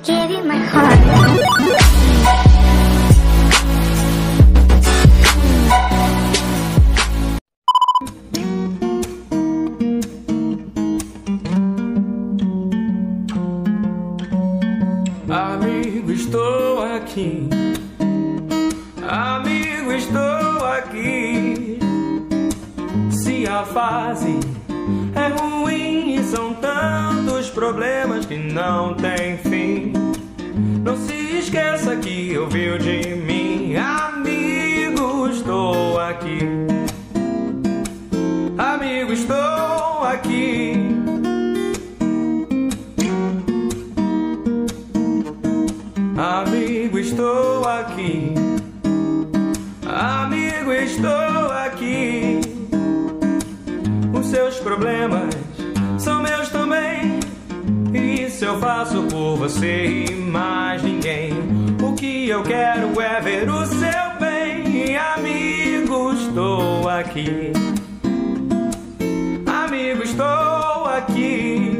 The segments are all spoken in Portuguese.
give you my heart. Amigo, estou aqui. Amigo, estou aqui. Se a fase é ruim e são tantos problemas que não tem fim, não se esqueça que ouviu de mim. Amigo, estou aqui. Amigo, estou aqui. Amigo, estou aqui. Amigo, estou aqui. Os seus problemas são meus também. E isso eu faço por você e mais ninguém. O que eu quero é ver o seu bem. Amigo, estou aqui. Amigo, estou aqui.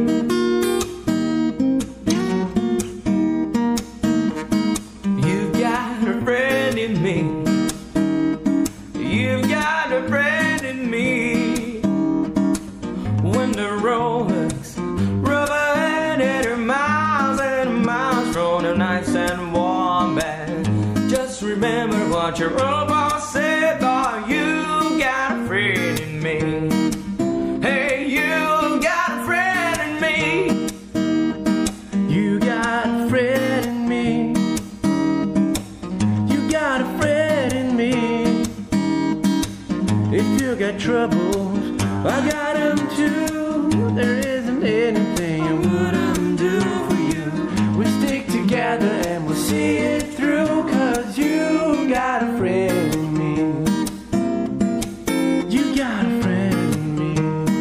You've got a friend in me. You've got a friend in me. When the road looks rough ahead and you're miles and miles from a nice and warm bed, just remember what your old boss said. Oh, you got a friend in me. Hey, you got a friend in me. You got a friend in me. You got a friend in me. If you got troubles, I got them too. There isn't anything I wouldn't do for you. We stick together and we'll see it through. Cause you got a friend in me. You got a friend in me.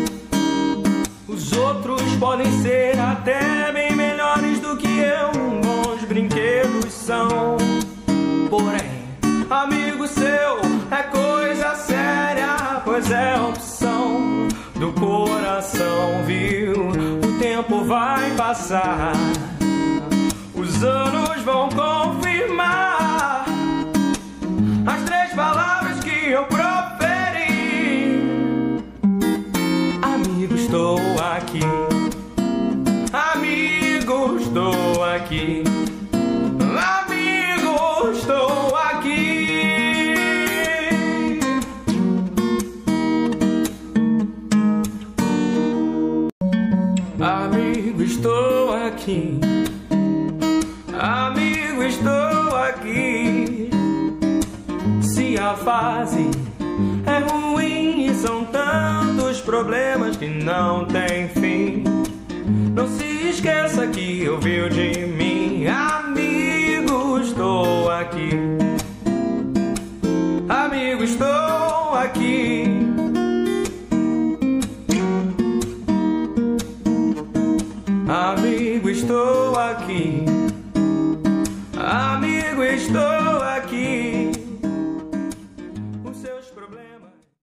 Os outros podem ser até bem melhores do que eu. Bons brinquedos são. Porém, amigo seu é coisa séria, pois é opção do coração, viu? O tempo vai passar, os anos vão confirmar as três palavras que eu proferi. Amigo, estou aqui. Amigo, estou aqui. Amigo, estou aqui. Amigo, estou aqui. Amigo, estou aqui. Se a fase é ruim e são tantos problemas que não tem fim, não se esqueça que ouviu de mim. Amigo, estou aqui. Amigo, estou aqui. Amigo, estou aqui. Amigo, estou aqui.